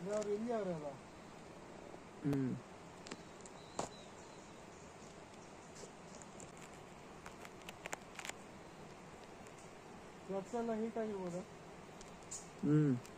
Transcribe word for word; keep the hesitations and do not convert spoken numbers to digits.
ಅವ್ರು ಇಲ್ಲಿ ಅವರಲ್ಲ. ಹ್ಮ್ ಕ್ಲಚ್ ಎಲ್ಲ ಹೀಟ್ ಆಗಿರ್ಬೋದಾ? ಹ್ಮ್